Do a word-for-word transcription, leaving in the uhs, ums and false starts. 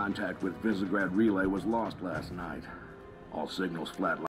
Contact with Visegrad Relay was lost last night. All signals flatlined.